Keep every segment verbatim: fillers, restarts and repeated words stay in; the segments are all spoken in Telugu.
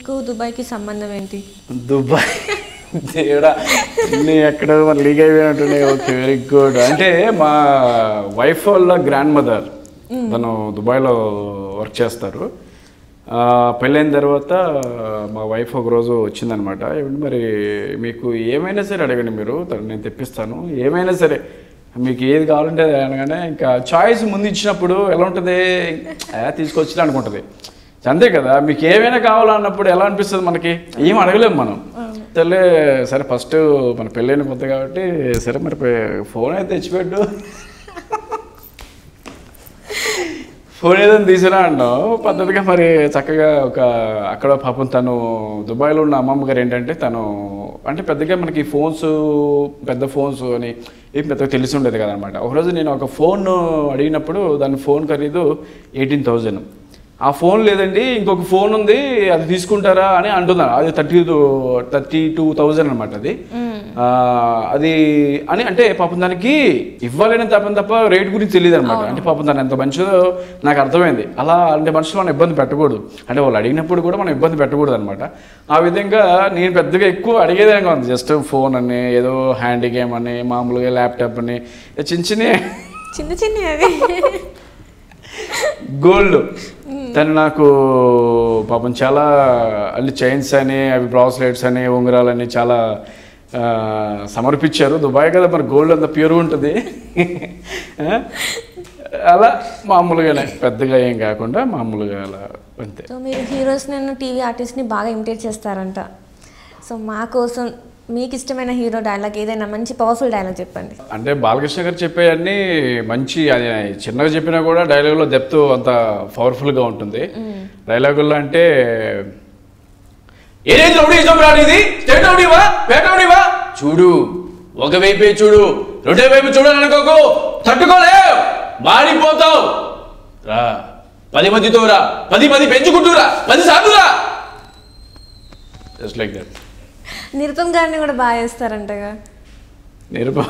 మీకు దుబాయ్కి సంబంధం ఏంటి? దుబాయ్ తేడా నీ ఎక్కడ మరి లీగ్ అయిపోయినట్టున్నాయి. Okay, very good. అంటే మా వైఫ్ వాళ్ళ గ్రాండ్ మదర్ తను దుబాయ్లో వర్క్ చేస్తారు. పెళ్ళైన తర్వాత మా వైఫ్ ఒకరోజు వచ్చిందనమాట. ఏమంటే మరి మీకు ఏమైనా సరే అడగండి, మీరు తను నేను తెప్పిస్తాను, ఏమైనా సరే మీకు ఏది కావాలంటే అది అనగానే ఇంకా చాయిస్ ముందు ఇచ్చినప్పుడు ఎలా ఉంటుంది, తీసుకొచ్చిన అనుకుంటుంది. అంతే కదా, మీకు ఏమైనా కావాలన్నప్పుడు ఎలా అనిపిస్తుంది, మనకి ఏం అడగలేము మనం. సరే సరే ఫస్ట్ మన పెళ్ళైన కొత్త కాబట్టి సరే మరి ఫోన్ అయితే తెచ్చిపెట్టు, ఫోన్ ఏదైనా తీసినా అన్నావు పద్ధతిగా. మరి చక్కగా ఒక అక్కడ పాపం తను దుబాయ్లో ఉన్న అమ్మమ్మ గారు ఏంటంటే తను అంటే పెద్దగా మనకి ఫోన్స్ పెద్ద ఫోన్స్ అని ఏం పెద్దగా తెలిసి ఉండేది కదనమాట. ఒకరోజు నేను ఒక ఫోన్ అడిగినప్పుడు దాని ఫోన్ ఖరీదు ఎయిటీన్ థౌజండ్. ఆ ఫోన్ లేదండి ఇంకొక ఫోన్ ఉంది అది తీసుకుంటారా అని అంటున్నాను. అది thirty two thirty two thousand అనమాట అది. అది అని అంటే పాపం దానికి ఇవ్వాలని తప్పని తప్ప రేట్ గురించి తెలియదు అనమాట. అంటే పాపం దాని ఎంత మంచిదో నాకు అర్థమైంది. అలా అంటే మనుషులు మనం ఇబ్బంది పెట్టకూడదు, అంటే వాళ్ళు అడిగినప్పుడు కూడా మనం ఇబ్బంది పెట్టకూడదు అనమాట. ఆ విధంగా నేను పెద్దగా ఎక్కువ అడిగేదానిగా ఉంది. జస్ట్ ఫోన్ అని, ఏదో హ్యాండీ గేమ్ అని, మామూలుగా ల్యాప్టాప్ అని, చిన్న చిన్న చిన్న చిన్న అవి గోల్డ్. తను నాకు పాపం చాలా అన్ని చైన్స్ అని, అవి బ్రాస్లెట్స్ అని, ఉంగరాలని చాలా సమర్పించారు. దుబాయ్ కదా మరి గోల్డ్ అంత ప్యూర్ ఉంటుంది. అలా మామూలుగానే పెద్దగా ఏం కాకుండా మామూలుగా అలా అంతే. సో మీరు హీరోస్ నేను టీవీ ఆర్టిస్ట్ని బాగా ఇమిటేట్ చేస్తారంట. సో మా కోసం మీకు ఇష్టమైన హీరో డైలాగ్ ఏదైనా మంచి పవర్ఫుల్ డైలాగ్ చెప్పండి. అంటే బాలకృష్ణ గారు చెప్పేవన్నీ మంచి, అది చిన్నగా చెప్పినా కూడా డైలాగులో డెప్త్ అంత పవర్ఫుల్గా ఉంటుంది. డైలాగుల్లో అంటే ఏదైతే రౌడీజం రానిది, స్టేట్ రౌడీవా, పేట రౌడీవా, చూడు ఒకవైపే చూడు, రెండో వైపు చూడాలనుకోకు, తట్టుకోలేవు, మారిపోతావు, రా పది మందితో రా, పది మంది పెంచుకుంటూరా, పది సార్లు రా, జస్ట్ లైక్ దట్. నిరుపమ్ గారిని కూడా బాగా చేస్తారంటగా. నిరుపమ్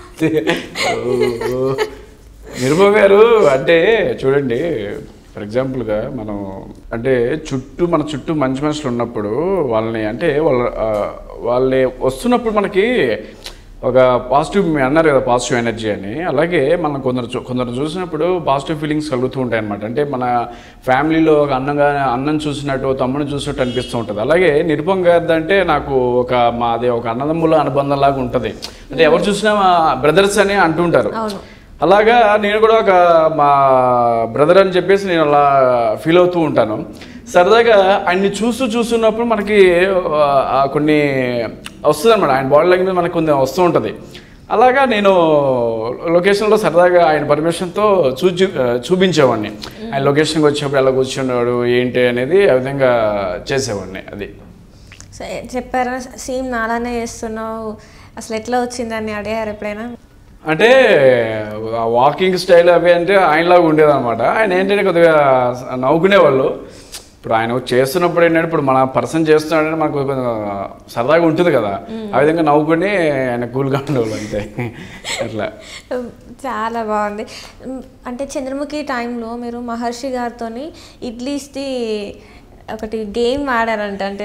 నిరుపమ్ గారు అంటే చూడండి, ఫర్ ఎగ్జాంపుల్గా మనం అంటే చుట్టూ మన చుట్టూ మంచి మనుషులు ఉన్నప్పుడు వాళ్ళని అంటే వాళ్ళ వాళ్ళని వస్తున్నప్పుడు మనకి ఒక పాజిటివ్, అన్నారు కదా పాజిటివ్ ఎనర్జీ అని, అలాగే మనం కొందరు కొందరు చూసినప్పుడు పాజిటివ్ ఫీలింగ్స్ కలుగుతూ ఉంటాయి అనమాట. అంటే మన ఫ్యామిలీలో ఒక అన్నగా అన్నం చూసినట్టు, తమ్ముడిని చూసినట్టు అనిపిస్తూ ఉంటుంది. అలాగే నిరుపమ్ గారిది అంటే నాకు ఒక మాది ఒక అన్నదమ్ముల అనుబంధం లాగా ఉంటుంది. అంటే ఎవరు చూసినా బ్రదర్స్ అని అంటుంటారు. అలాగా నేను కూడా ఒక మా బ్రదర్ అని చెప్పేసి నేను అలా ఫీల్ అవుతూ ఉంటాను. సరదాగా ఆయన్ని చూస్తూ చూస్తున్నప్పుడు మనకి కొన్ని వస్తుంది అనమాట, ఆయన బాడీ లాంగ్వేజ్ మనకు కొన్ని వస్తూ ఉంటుంది. అలాగా నేను లొకేషన్లో సరదాగా ఆయన పర్మిషన్తో చూచి చూపించేవాడిని. ఆయన లొకేషన్కి వచ్చేప్పుడు ఎలా కూర్చున్నాడు ఏంటి అనేది ఆ విధంగా చేసేవాడిని. అది చెప్పారా, సేమ్ నాలానే చేస్తున్నావు, అసలు ఎట్లా వచ్చిందని అడిగారు ఎప్పుడైనా? అంటే వాకింగ్ స్టైల్ అవి అంటే ఆయనలాగా ఉండేది అనమాట. ఆయన ఏంటంటే కొద్దిగా నవ్వుకునేవాళ్ళు. ఇప్పుడు ఆయన చేస్తున్నప్పుడు ఏంటంటే ఇప్పుడు మన పర్సన్ చేస్తున్నాడంటే మనకు కొంచెం సరదాగా ఉంటుంది కదా, ఆ విధంగా నవ్వుకుని ఆయన కూల్గా ఉండేవాళ్ళు అంతే. అట్లా చాలా బాగుంది. అంటే చంద్రముఖి టైంలో మీరు మహర్షి గారితో ఇడ్లీస్ది ఒకటి గేమ్ ఆడారంట. అంటే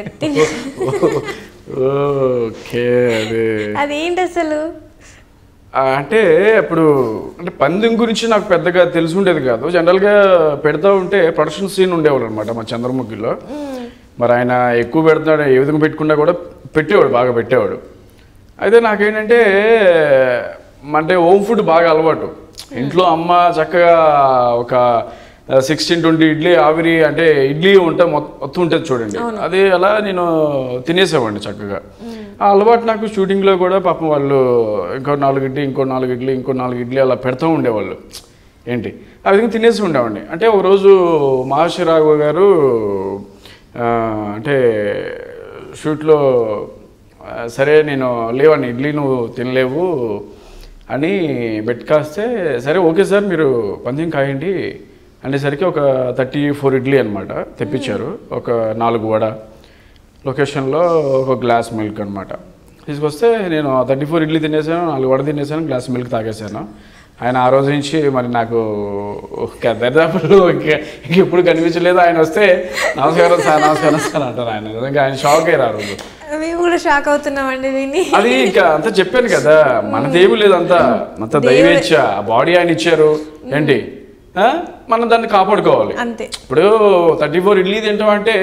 ఓకే, అదే అదేంటి అసలు? అంటే ఇప్పుడు అంటే పందెం గురించి నాకు పెద్దగా తెలిసి ఉండేది కాదు. జనరల్గా పెడతా ఉంటే ప్రొడక్షన్ సీన్ ఉండేవాడు అనమాట మా చంద్రముఖిలో. మరి ఆయన ఎక్కువ పెడుతున్నాడు, ఏ విధంగా పెట్టుకున్నా కూడా పెట్టేవాడు, బాగా పెట్టేవాడు. అయితే నాకేంటంటే అంటే హోమ్ ఫుడ్ బాగా అలవాటు. ఇంట్లో అమ్మ చక్కగా ఒక సిక్స్టీన్ ట్వంటీ ఇడ్లీ ఆవిరి అంటే ఇడ్లీ ఉంటే మొత్తం ఉంటుంది చూడండి, అది అలా నేను తినేసేవాడిని చక్కగా. ఆ అలవాటు నాకు షూటింగ్లో కూడా పాపం వాళ్ళు ఇంకో నాలుగు ఇడ్లీ ఇంకో నాలుగు ఇడ్లీ ఇంకో నాలుగు ఇడ్లీ అలా పెడుతూ ఉండేవాళ్ళు. ఏంటి ఆ విధంగా తినేసి ఉండేవాడిని. అంటే ఒకరోజు మహర్షి రాఘవ గారు అంటే షూట్లో సరే నేను లేవండి ఇడ్లీ నువ్వు తినలేవు అని బెట్ కాస్తే, సరే ఓకే సార్ మీరు పందెం కాయండి అనేసరికి ఒక థర్టీ ఫోర్ ఇడ్లీ అనమాట తెప్పించారు. ఒక నాలుగు వడ, లొకేషన్లో ఒక గ్లాస్ మిల్క్ అనమాట తీసుకొస్తే నేను థర్టీ ఫోర్ ఇడ్లీ తినేసాను, నాలుగు వడ తినేసాను, గ్లాస్ మిల్క్ తాగేసాను. ఆయన ఆ రోజు నుంచి మరి నాకు దరిదాపులు ఇంకా ఎప్పుడు కనిపించలేదు. ఆయన వస్తే నమస్కారం సార్ నమస్కారం సార్ అంటారు ఆయన. నిజంగా ఆయన షాక్ అయ్యారు ఆ రోజు. మేము కూడా షాక్ అవుతున్నామండి విని. అది ఇంకా అంతా చెప్పాను కదా, మనదేమీ లేదు, అంతా అంత దైవేచ్ఛ. బాడీ ఆయన ఇచ్చారు ఏంటి, మనం దాన్ని కాపాడుకోవాలి అంతే. ఇప్పుడు థర్టీ ఫోర్ ఇడ్లీ తింటామంటే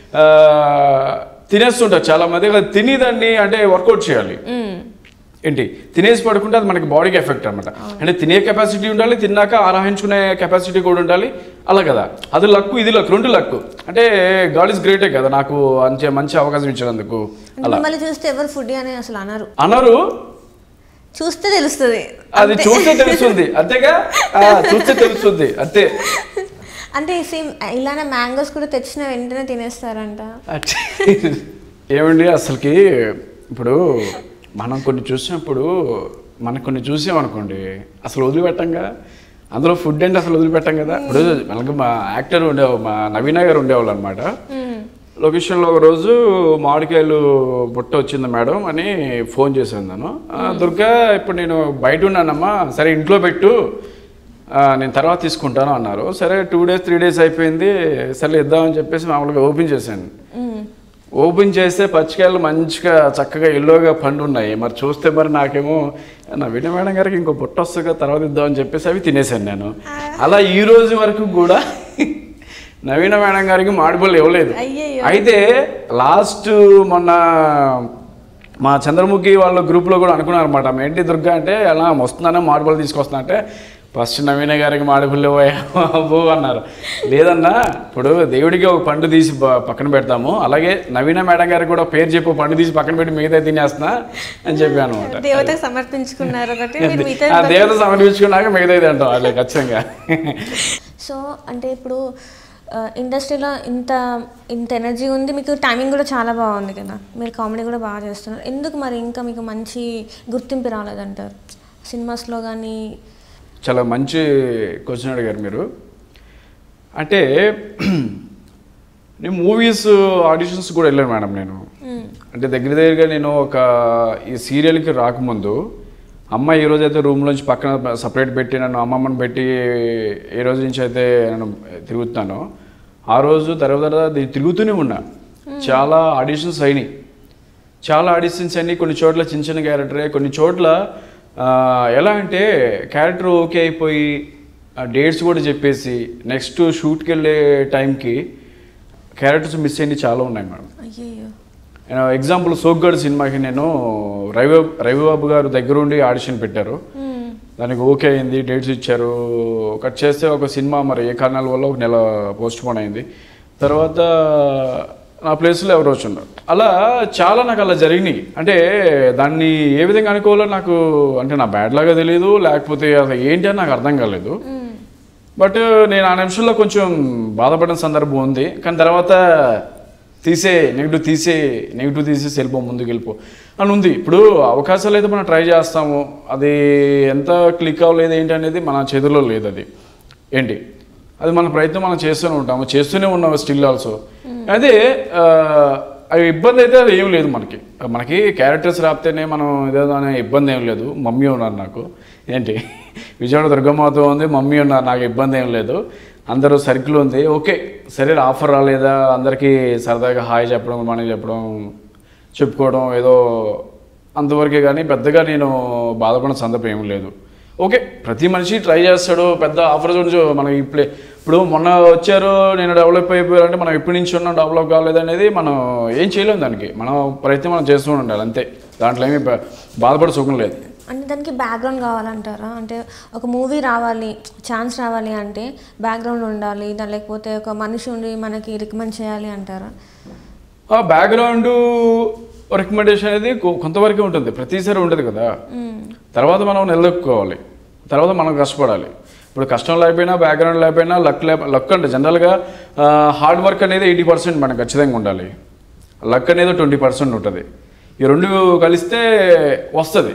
తినేస్తుంటారు చాలా మంది, తిని దాన్ని అంటే వర్కౌట్ చేయాలి ఏంటి, తినేసి పడుకుంటే అది మనకి బాడీకి ఎఫెక్ట్ అనమాట. అంటే తినే కెపాసిటీ ఉండాలి, తిన్నాక ఆరాహించుకునే కెపాసిటీ కూడా ఉండాలి, అలా కదా. అది లక్కు, ఇది లక్, రెండు లక్కు. అంటే గాడ్ ఇస్ గ్రేటే కదా నాకు మంచి మంచి అవకాశం ఇచ్చినందుకు. అలా చూస్తే ఎవరు ఫుడ్ అని అసలు అనరు అనరు చూస్తే తెలుస్తుంది, అది చూస్తే తెలుస్తుంది అంతేగా, చూస్తే తెలుస్తుంది అంతే. అంటే సేమ్ ఇలానే మ్యాంగోస్ కూడా తెచ్చిన వెంటనే తినేస్తారంట. ఏమండి అసలుకి ఇప్పుడు మనం కొన్ని చూసినప్పుడు మనకు కొన్ని చూసామనుకోండి అసలు వదిలిపెట్టంగా, అందులో ఫుడ్ అంటే అసలు వదిలిపెట్టాం కదా. ఇప్పుడు మనకి మా యాక్టర్ ఉండే మా నవీన గారు ఉండేవాళ్ళు అనమాట. లొకేషన్లో ఒక రోజు మామిడికాయలు బుట్ట వచ్చింది మేడం అని ఫోన్ చేశాను నేను. దుర్గా ఇప్పుడు నేను బయట ఉన్నానమ్మా, సరే ఇంట్లో పెట్టు నేను తర్వాత తీసుకుంటాను అన్నారు. సరే టూ డేస్ త్రీ డేస్ అయిపోయింది, సరే ఇద్దామని చెప్పేసి మామూలుగా ఓపెన్ చేశాను. ఓపెన్ చేస్తే పచ్చికాయలు మంచిగా చక్కగా ఎల్లోగా పండు ఉన్నాయి. మరి చూస్తే మరి నాకేమో నవీన మేడం గారికి ఇంకో బుట్ట వస్తుందిగా తర్వాత ఇద్దామని చెప్పేసి అవి తినేసాను నేను. అలా ఈ రోజు వరకు కూడా నవీన మేడం గారికి మామిడిపళ్ళు ఇవ్వలేదు. అయితే లాస్ట్ మొన్న మా చంద్రముఖి వాళ్ళ గ్రూప్లో కూడా అనుకున్నారు అనమాట, ఏంటి దుర్గా అంటే అలా వస్తున్నానే మామిడిపళ్ళు తీసుకొస్తున్నా అంటే ఫస్ట్ నవీన గారికి మామిడిపళ్ళు అబ్బో అన్నారు. లేదన్నా ఇప్పుడు దేవుడికి ఒక పండు తీసి పక్కన పెడతాము, అలాగే నవీన మేడం గారికి కూడా పేరు చెప్పు పండు తీసి పక్కన పెట్టి మిగతా తినేస్తున్నా అని చెప్పాను అనమాట. దేవతకు సమర్పించుకున్నారు, దేవత సమర్పించుకున్నాక మిగతాది అంటాం అలా ఖచ్చితంగా. సో అంటే ఇప్పుడు ఇండస్ట్రీలో ఇంత ఇంత ఎనర్జీ ఉంది, మీకు టైమింగ్ కూడా చాలా బాగుంది కదా, మీరు కామెడీ కూడా బాగా చేస్తున్నారు. ఎందుకు మరి ఇంకా మీకు మంచి గుర్తింపు రాలేదంటారు సినిమాస్లో కానీ? చాలా మంచి క్వశ్చన్ అడిగారు మీరు. అంటే నేను మూవీస్ ఆడిషన్స్ కూడా వెళ్ళాను మేడం నేను. అంటే దగ్గర దగ్గరగా నేను ఒక ఈ సీరియల్కి రాకముందు అమ్మ ఈ రోజు అయితే రూమ్లోంచి పక్కన సపరేట్ పెట్టి నన్ను అమ్మమ్మని పెట్టి ఏ రోజు నుంచి అయితే నేను తిరుగుతున్నాను, ఆ రోజు తర్వాత తిరుగుతూనే ఉన్నా. చాలా ఆడిషన్స్ అయినాయి, చాలా ఆడిషన్స్ అయినాయి. కొన్ని చోట్ల చిన్న చిన్న క్యారెక్టరే, కొన్ని చోట్ల ఎలా అంటే క్యారెక్టర్ ఓకే అయిపోయి డేట్స్ కూడా చెప్పేసి నెక్స్ట్ షూట్కి వెళ్ళే టైంకి క్యారెక్టర్స్ మిస్ అయ్యి చాలా ఉన్నాయి మేడం. ఎగ్జాంపుల్ సోగ్గాడు సినిమాకి నేను రవి రవిబాబు గారు దగ్గరుండి ఆడిషన్ పెట్టారు, దానికి ఓకే అయింది, డేట్స్ ఇచ్చారు, కట్ చేస్తే ఒక సినిమా మరి ఏ కారణాల వల్ల ఒక నెల పోస్ట్ పోన్ అయింది. తర్వాత నా ప్లేస్లో ఎవరు వచ్చున్నారు. అలా చాలా నాకు అలా జరిగినాయి. అంటే దాన్ని ఏ విధంగా అనుకోవాలో నాకు అంటే నా బ్యాడ్ లాగా తెలియదు, లేకపోతే అసలు ఏంటి అని నాకు అర్థం కాలేదు. బట్ నేను ఆ నిమిషంలో కొంచెం బాధపడిన సందర్భం ఉంది. కానీ తర్వాత తీసే నెగిటివ్ తీసే నెగిటివ్ తీసేసి వెళ్ళిపో, ముందుకు వెళ్ళిపో అని ఉంది. ఇప్పుడు అవకాశాలు అయితే మనం ట్రై చేస్తాము, అది ఎంత క్లిక్ అవ్వలేదు ఏంటి అనేది మన చేతుల్లో లేదు. అది ఏంటి అది మన ప్రయత్నం మనం చేస్తూనే ఉంటాము, చేస్తూనే ఉన్నాము స్టిల్ ఆల్సో. అదే అవి ఇబ్బంది అయితే అది ఏం లేదు మనకి. మనకి క్యారెక్టర్స్ రాపితేనే మనం ఇదేదో అనే ఇబ్బంది ఏం లేదు. మమ్మీ ఉన్నారు నాకు, ఏంటి విజయవాడ దుర్గమాత ఉంది, మమ్మీ ఉన్నారు, నాకు ఇబ్బంది ఏం లేదు. అందరూ సర్కిల్ ఉంది, ఓకే సరే ఆఫర్ రాలేదా, అందరికీ సరదాగా హాయ్ చెప్పడం, మనకి చెప్పడం, చెప్పుకోవడం ఏదో అంతవరకే. కానీ పెద్దగా నేను బాధపడిన సందర్భం ఏం లేదు. ఓకే ప్రతి మనిషి ట్రై చేస్తాడు, పెద్ద ఆఫర్ చూడచ్చు. మనం ఇప్పుడే ఇప్పుడు మొన్న వచ్చారు నేను డెవలప్ అయిపోయారంటే మనం ఇప్పటి నుంచి ఉన్నాం డెవలప్ కాలేదనేది మనం ఏం చేయలేము. దానికి మనం ప్రయత్నం మనం చేస్తూ ఉండాలి అంతే, దాంట్లో ఏమీ బాధపడే సుఖం లేదు. అంటే దానికి బ్యాక్గ్రౌండ్ కావాలంటారా? అంటే ఒక మూవీ రావాలి, ఛాన్స్ రావాలి అంటే బ్యాక్గ్రౌండ్ ఉండాలి, దాని లేకపోతే ఒక మనిషి ఉండి మనకి రికమెండ్ చేయాలి అంటారా? బ్యాక్గ్రౌండ్ రికమెండేషన్ అనేది కొంతవరకే ఉంటుంది, ప్రతిసారి ఉంటుంది కదా. తర్వాత మనం నిలదొక్కుకోవాలి, తర్వాత మనం కష్టపడాలి. ఇప్పుడు కష్టం లేకపోయినా బ్యాక్గ్రౌండ్ లేకపోయినా లక్ లే లక్ అంటే జనరల్గా హార్డ్ వర్క్ అనేది ఎయిటీ పర్సెంట్ మనకు ఖచ్చితంగా ఉండాలి, లక్ అనేది ట్వంటీ పర్సెంట్ ఉంటుంది. ఈ రెండు కలిస్తే వస్తుంది.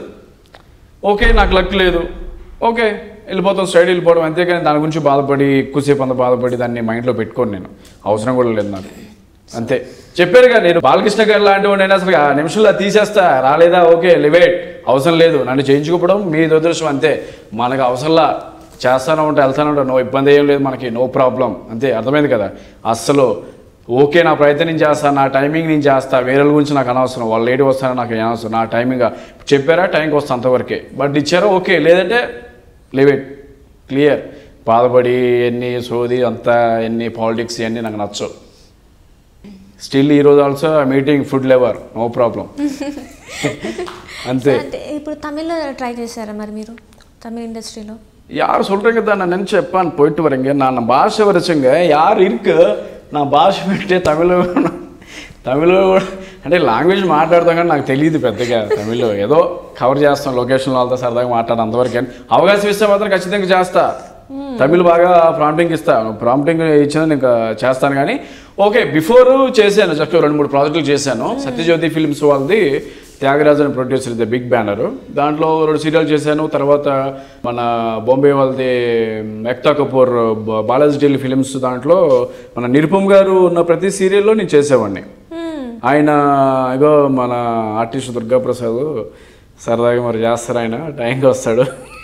ఓకే నాకు లక్ లేదు, ఓకే వెళ్ళిపోతాం, స్ట్రైట్ వెళ్ళిపోవడం, అంతేకాని దాని గురించి బాధపడి ఎక్కువసేపు అంత బాధపడి దాన్ని మైండ్లో పెట్టుకోను. నేను అవసరం కూడా లేదు నాకు. అంతే చెప్పారుగా, నేను బాలకృష్ణ గారు లాంటి వాడిని అసలు ఆ నిమిషంలో తీసేస్తా, రాలేదా ఓకే లివేట్, అవసరం లేదు నన్ను చేయించుకోవడం మీ దురదృష్టం అంతే, మనకు అవసరంలా చేస్తాను ఉంటే వెళ్తాను ఉంటా, నో ఇబ్బంది ఏం లేదు మనకి, నో ప్రాబ్లం అంతే. అర్థమైంది కదా? అస్సలు ఓకే నా ప్రయత్నం నేను చేస్తాను, నా టైమింగ్ నేను చేస్తా, వేరే గురించి నాకు అనవసరం, వాళ్ళు లేట్ వస్తారో నాకు అనవసరం, నా టైమింగ్ చెప్పారా టైంకి వస్తా అంతవరకే, బట్ ఇచ్చారా ఓకే, లేదంటే లివేట్ క్లియర్. బాధపడి ఎన్ని సోది అంతా ఎన్ని పాలిటిక్స్ ఇవన్నీ నాకు నచ్చవు. స్టిల్ ఈరోజు also meeting food lover, no problem అంతే. అంటే ఇప్పుడు తమిళ్లో ట్రై చేశారా మరి మీరు తమిళ ఇండస్ట్రీలో? யார் சொல்கிறீங்க தான் நான் நினச்சேப்பான்னு போயிட்டு வரேங்க, நான் பாஷை வரைச்சங்க யார் இருக்கு నా భాష పెట్టే తమిళ తమిళ అంటే లాంగ్వేజ్ మాట్లాడతాం కానీ నాకు తెలియదు పెద్దగా తమిళ్లో, ఏదో కవర్ చేస్తాం లొకేషన్లో వాళ్ళతో సరదాగా మాట్లాడడం అంతవరకు. అవకాశం ఇస్తే మాత్రం ఖచ్చితంగా చేస్తా, తమిళ్ బాగా ప్రాంప్టింగ్ ఇస్తాను, ప్రాంప్టింగ్ ఇచ్చిన ఇంకా చేస్తాను. కానీ ఓకే బిఫోర్ చేశాను, జస్ట్ రెండు మూడు ప్రాజెక్టులు చేశాను. సత్యజ్యోతి ఫిల్మ్స్ వాళ్ళది త్యాగరాజు అని ప్రొడ్యూసర్, ఇది బిగ్ బ్యానర్, దాంట్లో రెండు సీరియల్ చేశాను. తర్వాత మన బాంబే వాళ్ళది ఎక్తా కపూర్ బాలాజీ టెలి ఫిలిమ్స్, దాంట్లో మన నిరుపమ్ గారు ఉన్న ప్రతి సీరియల్లో నేను చేసేవాడిని. ఆయన ఇగో మన ఆర్టిస్ట్ దుర్గాప్రసాద్ సరదాగా మరి చేస్తారు, ఆయన టైంకి వస్తాడు.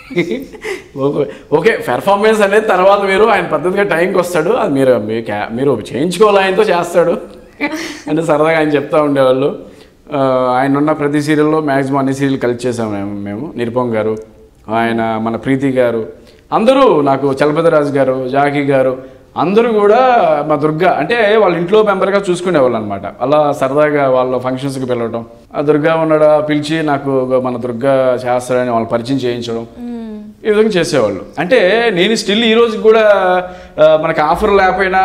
ఓకే పెర్ఫార్మెన్స్ అనేది తర్వాత మీరు ఆయన పద్ధతిగా టైంకి వస్తాడు, అది మీరు మీరు చేయించుకోవాలి, ఆయనతో చేస్తాడు అంటే సరదాగా ఆయన చెప్తా ఉండేవాళ్ళు. ఆయన ఉన్న ప్రతి సీరియల్లో మ్యాక్సిమం అన్ని సీరియల్ కలిసి చేసాము మేము మేము నిరుపమ్ గారు, ఆయన మన ప్రీతి గారు, అందరూ నాకు చలపతిరాజు గారు, జాకీ గారు, అందరూ కూడా మా దుర్గా అంటే వాళ్ళ ఇంట్లో మెంబర్గా చూసుకునేవాళ్ళు అనమాట. అలా సరదాగా వాళ్ళ ఫంక్షన్స్కి పిలవడం, ఆ దుర్గా ఉన్నాడా పిలిచి నాకు మన దుర్గా చేస్తాడని వాళ్ళు పరిచయం చేయించడం, ఈ విధంగా చేసేవాళ్ళు. అంటే నేను స్టిల్ ఈ రోజు కూడా మనకి ఆఫర్ లేకపోయినా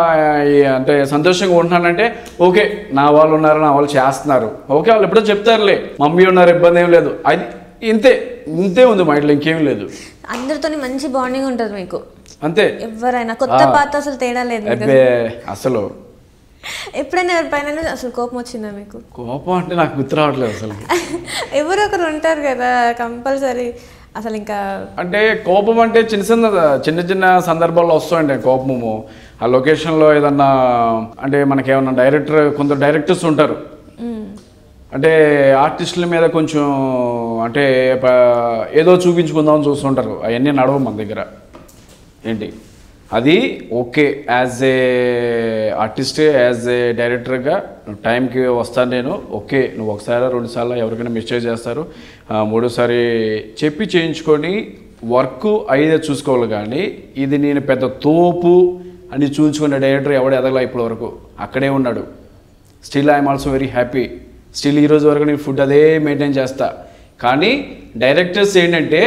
అంటే సంతోషంగా ఉంటున్నానంటే ఓకే నా వాళ్ళు ఉన్నారు, నా వాళ్ళు చేస్తున్నారు, ఓకే వాళ్ళు ఎప్పుడో చెప్తారులే మమ్మీ ఉన్నారు ఇబ్బంది ఏం లేదు, అది ఇంతే ఇంతే ఉంది మా ఇంట్లో, ఇంకేం లేదు. అందరితో మంచి బాండింగ్ ఉంటుంది మీకు అంతే, ఎవరైనా కొత్త పాత అసలు తేడా లేదు అసలు. ఎప్పుడైనా ఎవరిపైన అసలు కోపం వచ్చిందా మీకు? కోపం అంటే నాకు గుర్తు రావట్లేదు అసలు. ఎవరు ఒకరు ఉంటారు కదా కంపల్సరీ అసలు. ఇంకా అంటే కోపం అంటే చిన్న చిన్న చిన్న చిన్న సందర్భాల్లో వస్తాయండి కోపము. ఆ లొకేషన్లో ఏదన్నా అంటే మనకేమన్నా డైరెక్టర్, కొందరు డైరెక్టర్స్ ఉంటారు అంటే ఆర్టిస్టుల మీద కొంచెం అంటే ఏదో చూపించుకుందామని చూస్తుంటారు, అవన్నీ నడవు మన దగ్గర ఏంటి. అది okay as a artist, as a డైరెక్టర్గా టైంకి వస్తాను నేను, ఓకే నువ్వు ఒకసారి రెండు సార్లు ఎవరికైనా మిస్టేక్ చేస్తారు, మూడోసారి చెప్పి చేయించుకొని వర్క్ అయితే చూసుకోవాలి. కానీ ఇది నేను పెద్ద తోపు అని చూపించుకునే డైరెక్టర్ ఎవడు ఎదగలా ఇప్పటి వరకు, అక్కడే ఉన్నాడు. Still I'm also very happy, still ఈరోజు వరకు నేను ఫుడ్ అదే మెయింటైన్ చేస్తా. కానీ డైరెక్టర్స్ ఏంటంటే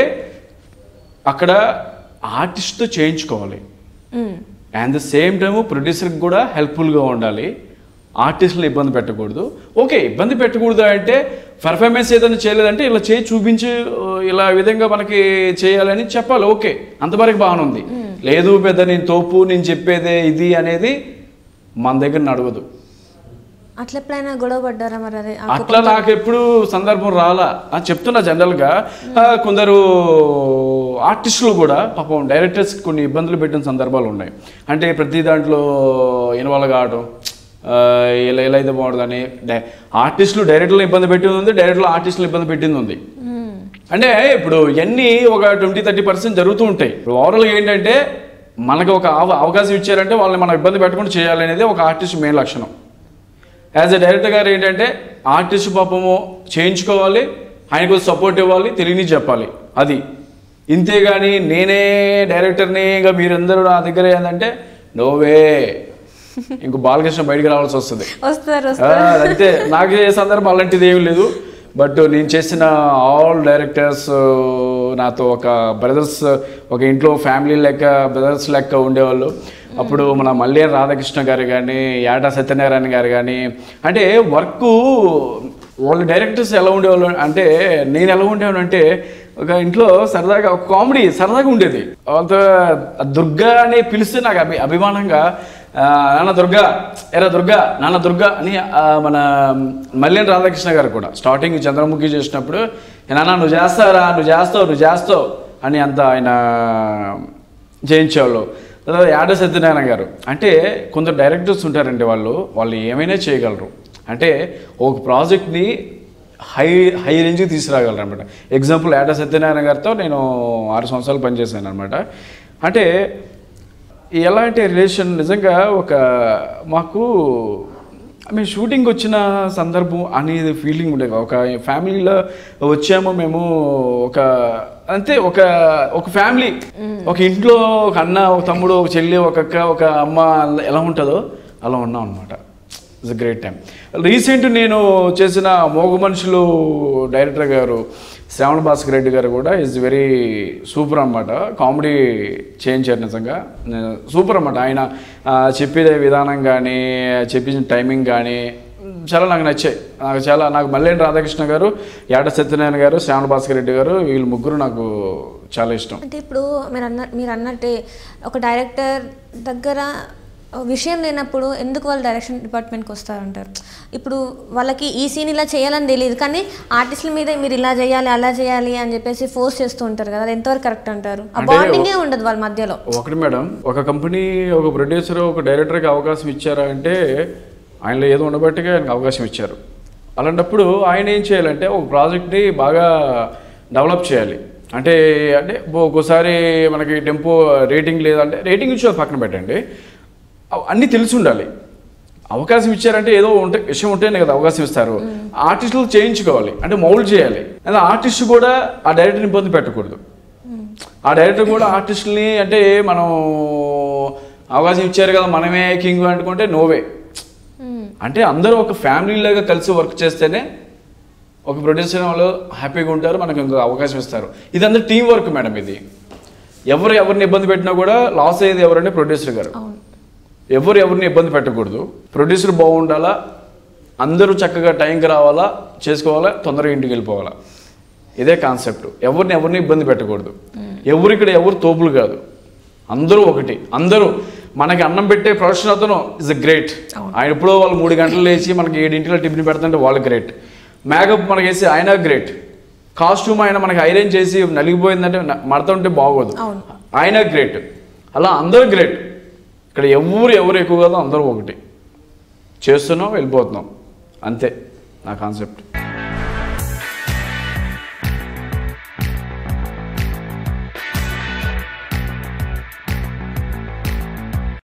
అక్కడ ఆర్టిస్ట్తో చేయించుకోవాలి, అండ్ ద సేమ్ టైము ప్రొడ్యూసర్కి కూడా హెల్ప్ఫుల్గా ఉండాలి, ఆర్టిస్టులు ఇబ్బంది పెట్టకూడదు. ఓకే ఇబ్బంది పెట్టకూడదు అంటే పర్ఫార్మెన్స్ ఏదైనా చేయలేదంటే ఇలా చేయి చూపించి ఇలా విధంగా మనకి చేయాలని చెప్పాలి, ఓకే అంతవరకు బాగానే ఉంది. లేదు పెద్ద నేను తోపు నేను చెప్పేదే ఇది అనేది మన దగ్గర నడవదు. అట్లా ఎప్పుడైనా గొడవ పడ్డారా మరి? అదే అట్లా నాకు ఎప్పుడు సందర్భం రాలా అని చెప్తున్నా. జనరల్గా కొందరు ఆర్టిస్టులు కూడా పాపం డైరెక్టర్స్కి కొన్ని ఇబ్బందులు పెట్టిన సందర్భాలు ఉన్నాయి. అంటే ప్రతి దాంట్లో ఇన్వాల్వ్ కావడం, ఇలా ఎలా అయితే బాగుంటుందని ఆర్టిస్టులు డైరెక్టర్లు ఇబ్బంది పెట్టింది ఉంది, డైరెక్టర్లు ఆర్టిస్టులు ఇబ్బంది పెట్టింది ఉంది. అంటే ఇప్పుడు ఇవన్నీ ఒక ట్వంటీ థర్టీ పర్సెంట్ జరుగుతూ ఉంటాయి. ఇప్పుడు ఓవరాల్గా ఏంటంటే మనకు ఒక అవకాశం ఇచ్చారంటే వాళ్ళని మనం ఇబ్బంది పెట్టకుండా చేయాలనేది ఒక ఆర్టిస్ట్ మెయిన్ లక్షణం. యాజ్ ఎ డైరెక్టర్ గారు ఏంటంటే ఆర్టిస్ట్ పాపము చేయించుకోవాలి, ఆయనకు సపోర్ట్ ఇవ్వాలి, తెలియని చెప్పాలి, అది ఇంతేగాని నేనే డైరెక్టర్ని ఇంకా మీరందరూ నా దగ్గర ఏంటంటే నోవే ఇంకో బాలకృష్ణ బయటికి రావాల్సి వస్తుంది అంతే. నాకు ఏ సందర్భం అలాంటిది ఏమి లేదు. బట్ నేను చేసిన ఆల్ డైరెక్టర్స్ నాతో ఒక బ్రదర్స్, ఒక ఇంట్లో ఫ్యామిలీ లెక్క బ్రదర్స్ లెక్క ఉండేవాళ్ళు. అప్పుడు మన మల్లేరు రాధాకృష్ణ గారు కానీ, యాటా సత్యనారాయణ గారు కానీ, అంటే వర్క్ వాళ్ళు డైరెక్టర్స్ ఎలా ఉండేవాళ్ళు అంటే నేను ఎలా ఉండేవాడు అంటే ఒక ఇంట్లో సరదాగా ఒక కామెడీ సరదాగా ఉండేది. వాళ్ళతో దుర్గా అని పిలిస్తే నాకు అభి అభిమానంగా నాన్న దుర్గా, ఎరా దుర్గా, నాన్న దుర్గా అని మన మల్లేరు రాధాకృష్ణ గారు కూడా స్టార్టింగ్ చంద్రముఖి చేసినప్పుడు నాన్న నువ్వు చేస్తారా, నువ్వు చేస్తావు నువ్వు చేస్తావు అని అంత ఆయన చేయించేవాళ్ళు. తర్వాత యాడ సత్యనారాయణ గారు. అంటే కొందరు డైరెక్టర్స్ ఉంటారండి, వాళ్ళు వాళ్ళు ఏమైనా చేయగలరు. అంటే ఒక ప్రాజెక్ట్ని హై హై రేంజ్కి తీసుకురాగలరు అనమాట. ఎగ్జాంపుల్ యాడ సత్యనారాయణ గారితో నేను ఆరు సంవత్సరాలు పనిచేశాను అనమాట. అంటే ఎలాంటి రిలేషన్ నిజంగా ఒక మాకు మేము షూటింగ్ వచ్చిన సందర్భం అనేది ఫీలింగ్ ఉండేది. ఒక ఫ్యామిలీలో వచ్చాము మేము, ఒక అంతే ఒక ఒక ఫ్యామిలీ, ఒక ఇంట్లో ఒక అన్న, ఒక తమ్ముడు, ఒక చెల్లి, ఒక అక్క, ఒక అమ్మ ఎలా ఉంటుందో అలా ఉన్నాం అనమాట. It's a great time. Recent నేను చేసిన మోగ మనుషులు డైరెక్టర్ గారు శ్రావణ భాస్కర్ రెడ్డి గారు కూడా ఈజ్ వెరీ సూపర్ అనమాట. కామెడీ చేయించారు నిజంగా, సూపర్ అనమాట. ఆయన చెప్పే విధానం కానీ చెప్పించిన టైమింగ్ కానీ చాలా నాకు నచ్చాయి. నాకు చాలా నాకు మల్లేని రాధాకృష్ణ గారు, యాడ సత్యనారాయణ గారు, శ్రావణ భాస్కర్ రెడ్డి గారు, వీళ్ళు ముగ్గురు నాకు చాలా ఇష్టం. అంటే ఇప్పుడు మీరు అన్న మీరు అన్నట్టే ఒక డైరెక్టర్ దగ్గర విషయం లేనప్పుడు ఎందుకు వాళ్ళు డైరెక్షన్ డిపార్ట్మెంట్కి వస్తారంటారు. ఇప్పుడు వాళ్ళకి ఈ సీన్ ఇలా చేయాలని తెలియదు, కానీ ఆర్టిస్టుల మీద మీరు ఇలా చేయాలి అలా చేయాలి అని చెప్పేసి ఫోర్స్ చేస్తూ ఉంటారు కదా, అది ఎంతవరకు కరెక్ట్ అంటారు? ఆ బాండింగే ఉండదు వాళ్ళ మధ్యలో. ఒకటి మేడం, ఒక కంపెనీ ఒక ప్రొడ్యూసర్ ఒక డైరెక్టర్కి అవకాశం ఇచ్చారా అంటే ఆయనలో ఏదో ఉండబట్టిగా ఆయనకు అవకాశం ఇచ్చారు. అలాంటప్పుడు ఆయన ఏం చేయాలంటే ఒక ప్రాజెక్ట్ని బాగా డెవలప్ చేయాలి. అంటే అంటే ఒక్కోసారి మనకి టెంపో రేటింగ్ లేదంటే రేటింగ్ ఇచ్చి పక్కన పెట్టండి, అన్నీ తెలిసి ఉండాలి. అవకాశం ఇచ్చారంటే ఏదో ఉంటే విషయం ఉంటేనే కదా అవకాశం ఇస్తారు. ఆర్టిస్టులు చేయించుకోవాలి, అంటే మౌల్డ్ చేయాలి. అదే ఆర్టిస్ట్ కూడా ఆ డైరెక్టర్ని ఇబ్బంది పెట్టకూడదు. ఆ డైరెక్టర్ కూడా ఆర్టిస్టులని అంటే మనం అవకాశం ఇచ్చారు కదా మనమే కింగ్ అనుకుంటే నోవే. అంటే అందరూ ఒక ఫ్యామిలీలాగా కలిసి వర్క్ చేస్తేనే ఒక ప్రొడ్యూసర్ వాళ్ళు హ్యాపీగా ఉంటారు, మనకు ఇంకో అవకాశం ఇస్తారు. ఇదంతా టీం వర్క్ మేడం. ఇది ఎవరు ఎవరిని ఇబ్బంది పెట్టినా కూడా లాస్ అయ్యేది ఎవరంటే ప్రొడ్యూసర్ గారు. ఎవరు ఎవరిని ఇబ్బంది పెట్టకూడదు, ప్రొడ్యూసర్ బాగుండాలా, అందరూ చక్కగా టైంకి రావాలా, చేసుకోవాలా, తొందరగా ఇంటికి వెళ్ళిపోవాలా. ఇదే కాన్సెప్ట్. ఎవరిని ఎవరిని ఇబ్బంది పెట్టకూడదు. ఎవరు ఇక్కడ ఎవరు తోపులు కాదు, అందరూ ఒకటి. అందరూ మనకి అన్నం పెట్టే ప్రొఫెషన్ అతను ఇస్ అ గ్రేట్. ఆయన ఎప్పుడో వాళ్ళు మూడు గంటలు లేచి మనకి ఏడింటిలో టిఫిన్ పెడుతుంటే వాళ్ళు గ్రేట్. మేకప్ మనకి వేసి ఆయన గ్రేట్. కాస్ట్యూమ్ ఆయన మనకి ఐరన్ చేసి నలిగిపోయిందంటే మడత ఉంటే బాగోదు, ఆయన గ్రేట్. అలా అందరూ గ్రేట్. ఇక్కడ ఎవరు ఎవరు ఎక్కువ కాదు, అందరూ ఒకటి. చేస్తున్నాం, వెళ్ళిపోతున్నాం, అంతే నా కాన్సెప్ట్.